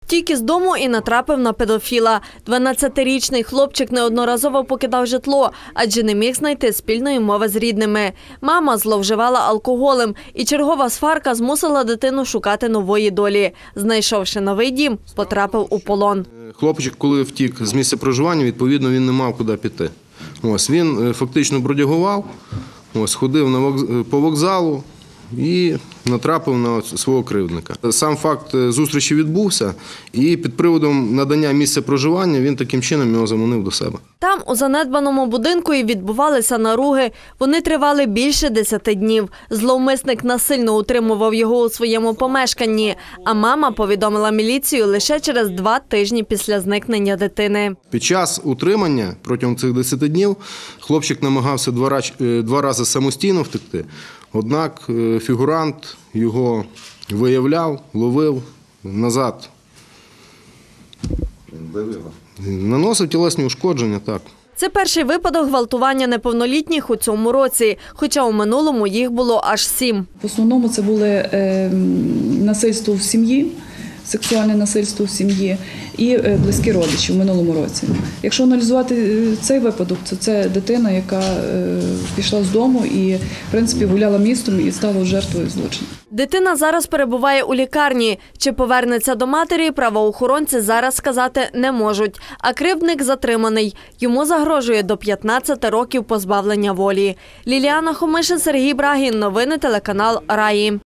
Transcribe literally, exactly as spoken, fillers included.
Втік із дому і натрапив на педофіла. дванадцятирічний хлопчик неодноразово покидав житло, адже не міг знайти спільної мови з рідними. Мама зловживала алкоголем, і чергова сварка змусила дитину шукати нової долі. Знайшовши новий дім, потрапив у полон. Хлопчик, коли втік з місця проживання, відповідно, він не мав куди піти. Ось, він фактично бродягував, ось, ходив на вокз... по вокзалу і натрапив на свого кривдника. Сам факт зустрічі відбувся, і під приводом надання місця проживання він таким чином його заманив до себе. Там, у занедбаному будинку, і відбувалися наруги. Вони тривали більше десяти днів. Зловмисник насильно утримував його у своєму помешканні, а мама повідомила міліцію лише через два тижні після зникнення дитини. Під час утримання протягом цих десяти днів хлопчик намагався два рази, два рази самостійно втекти, однак фігурант його виявляв, ловив назад. Наносив тілесні ушкодження, так. Це перший випадок гвалтування неповнолітніх у цьому році, хоча у минулому їх було аж сім. В основному це були е, насильство в сім'ї, сексуальне насильство в сім'ї і близькі родичі в минулому році. Якщо аналізувати цей випадок, то це дитина, яка е, пішла з дому і, в принципі, гуляла містом і стала жертвою злочину. Дитина зараз перебуває у лікарні. Чи повернеться до матері, правоохоронці зараз сказати не можуть. А кривдник затриманий. Йому загрожує до п'ятнадцяти років позбавлення волі. Ліліана Хомишин, Сергій Брагін. Новини телеканал Раї.